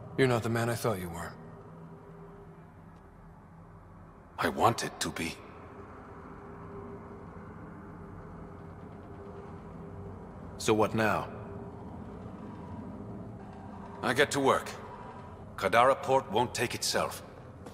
You're not the man I thought you were. I wanted to be. So what now? I get to work. Kadara port won't take itself.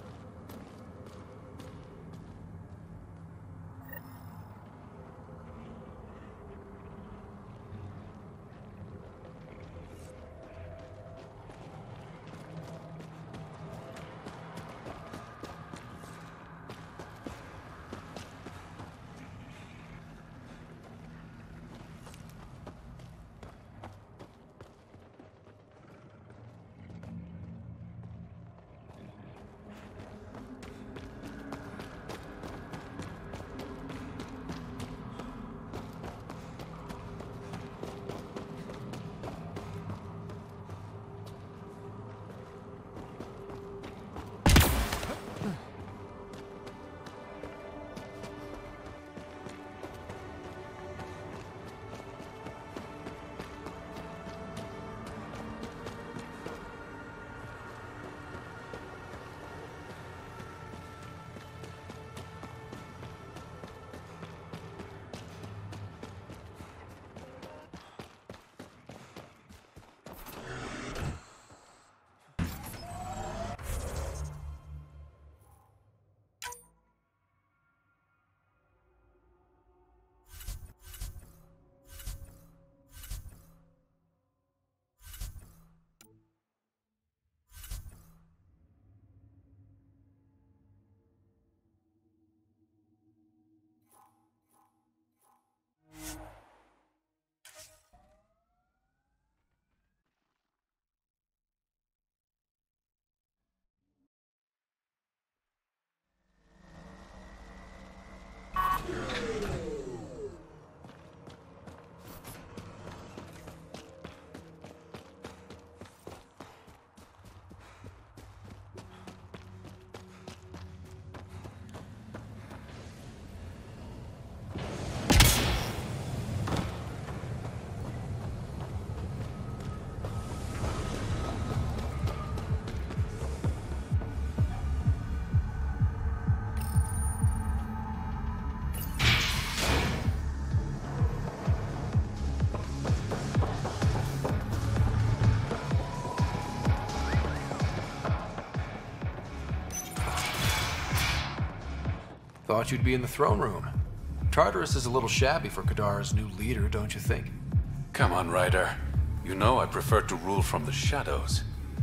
Thought you'd be in the throne room. Tartarus is a little shabby for Kadara's new leader, don't you think? Come on, Ryder. You know I prefer to rule from the shadows.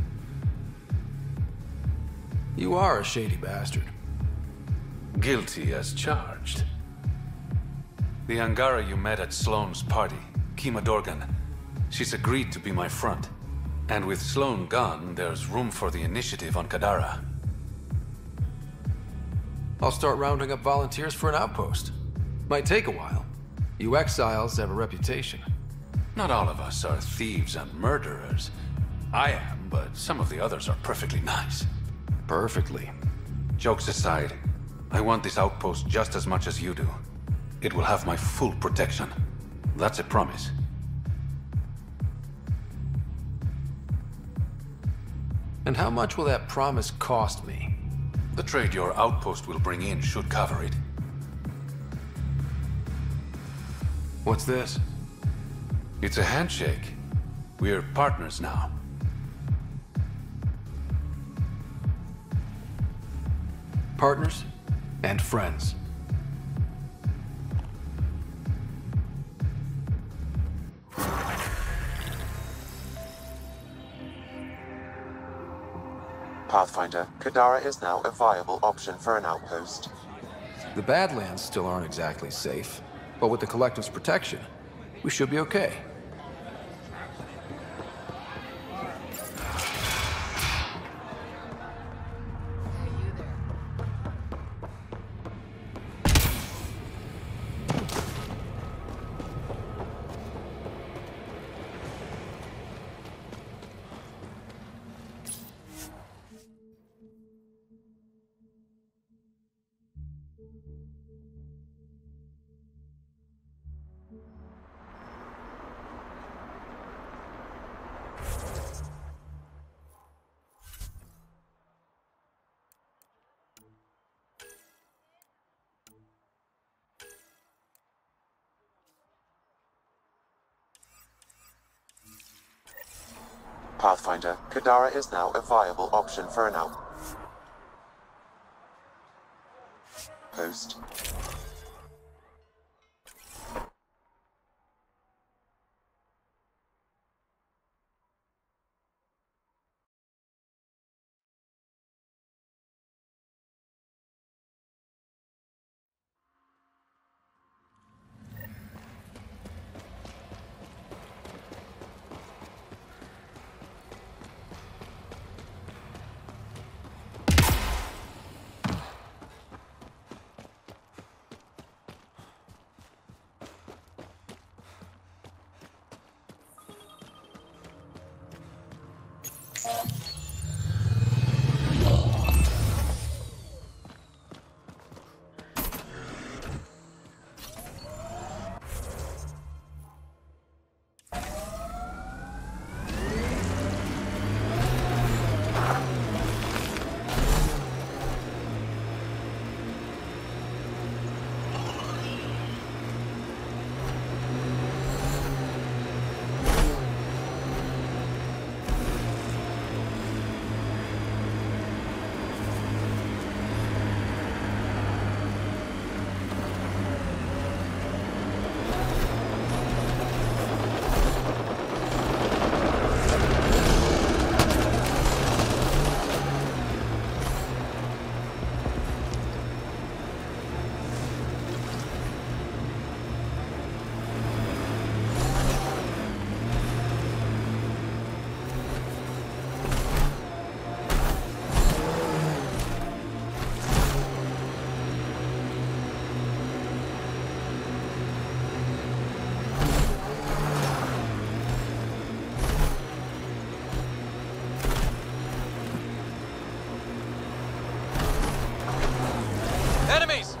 You are a shady bastard. Guilty as charged. The Angara you met at Sloane's party, Kima Dorgan, she's agreed to be my front. And with Sloane gone, there's room for the initiative on Kadara. I'll start rounding up volunteers for an outpost. Might take a while. You exiles have a reputation. Not all of us are thieves and murderers. I am, but some of the others are perfectly nice. Perfectly. Jokes aside, I want this outpost just as much as you do. It will have my full protection. That's a promise. And how much will that promise cost me? The trade your outpost will bring in should cover it. What's this? It's a handshake. We're partners now. Partners and friends. Pathfinder, Kadara is now a viable option for an outpost. The Badlands still aren't exactly safe, but with the Collective's protection, we should be okay. Pathfinder, Kadara is now a viable option for an outpost. Enemies!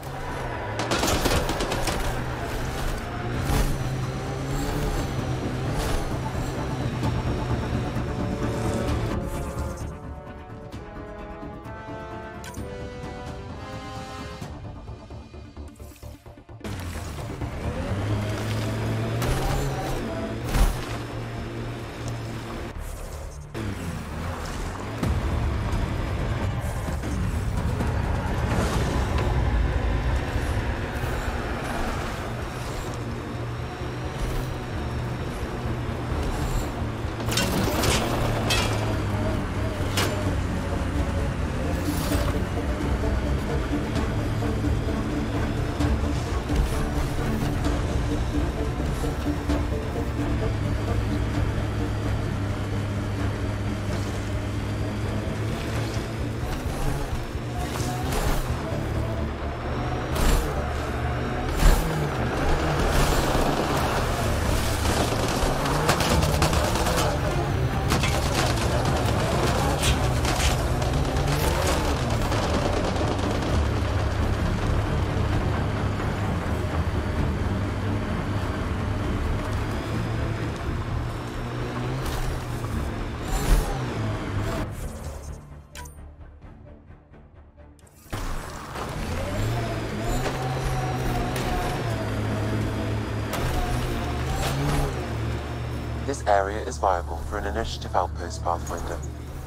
This area is viable for an initiative outpost, Pathfinder.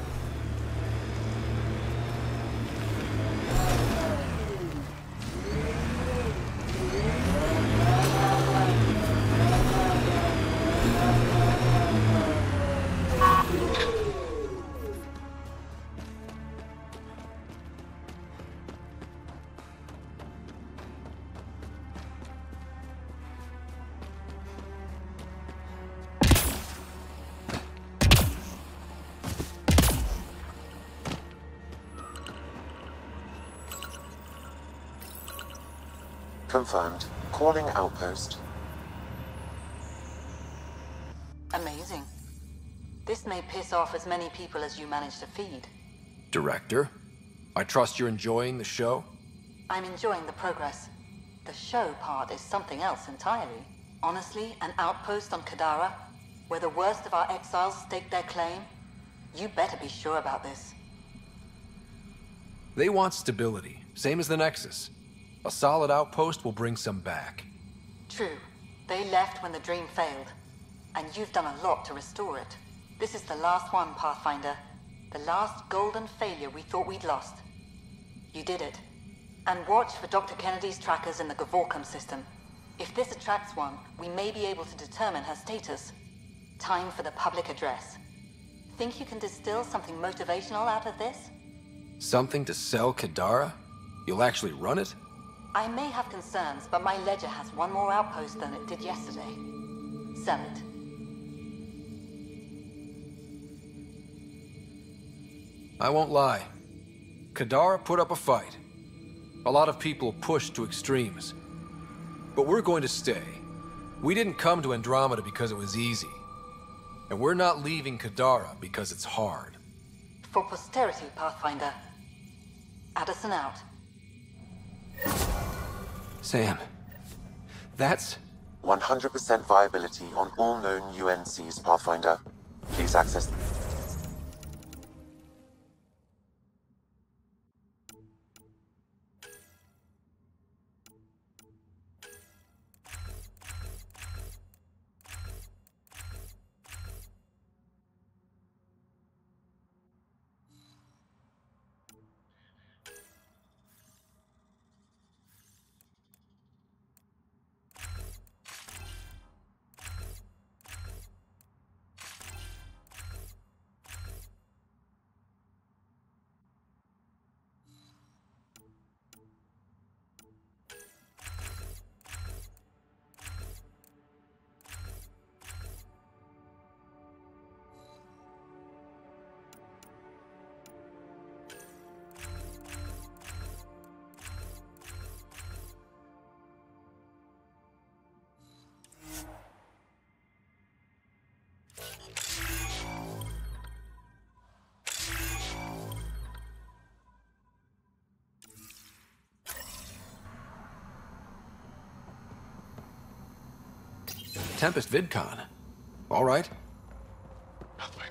Confirmed. Calling outpost. Amazing. This may piss off as many people as you manage to feed. Director, I trust you're enjoying the show? I'm enjoying the progress. The show part is something else entirely. Honestly, an outpost on Kadara, where the worst of our exiles stake their claim, you better be sure about this. They want stability, same as the Nexus. A solid outpost will bring some back. True. They left when the dream failed, and you've done a lot to restore it. This is the last one, Pathfinder. The last golden failure we thought we'd lost. You did it. And watch for Dr. Kennedy's trackers in the Gavorcom system. If this attracts one, we may be able to determine her status. Time for the public address. Think you can distill something motivational out of this? Something to sell Kadara? You'll actually run it? I may have concerns, but my ledger has one more outpost than it did yesterday. Sell it. I won't lie. Kadara put up a fight. A lot of people pushed to extremes. But we're going to stay. We didn't come to Andromeda because it was easy. And we're not leaving Kadara because it's hard. For posterity, Pathfinder. Addison out. Sam, that's... 100% viability on all known UNCs, Pathfinder. Please access... Tempest VidCon. All right. Pathfinder.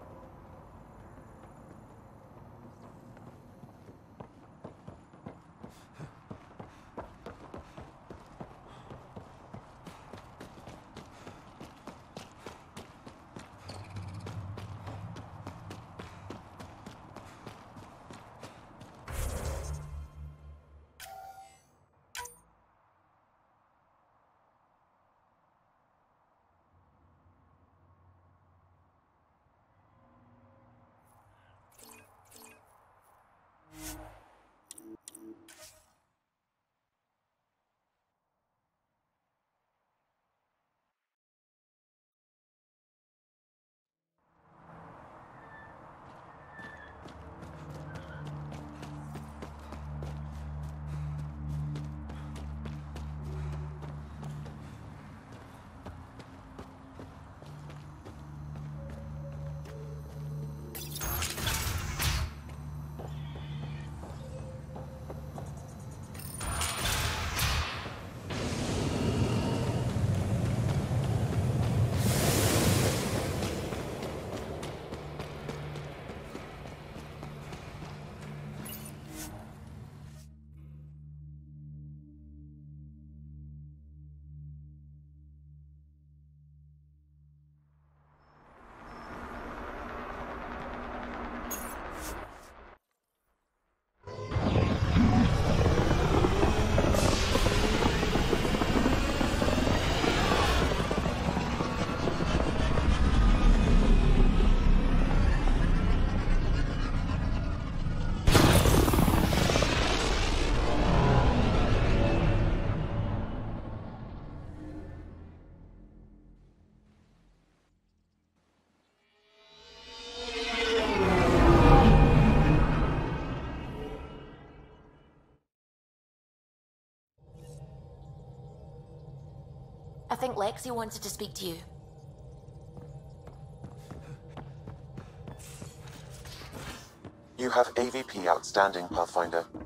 I think Lexi wanted to speak to you. You have AVP outstanding, Pathfinder.